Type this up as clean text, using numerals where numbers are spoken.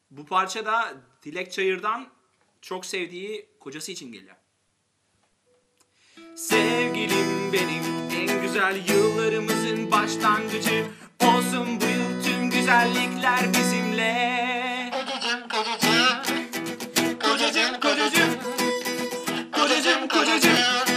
Bu parça da Dilek Çayır'dan çok sevdiği kocası için geliyor. Sevgilim benim, en güzel yıllarımızın başlangıcı olsun bu yıl, tüm güzellikler bizimle. Kocacığım, kocacığım, kocacığım, kocacığım, kocacığım.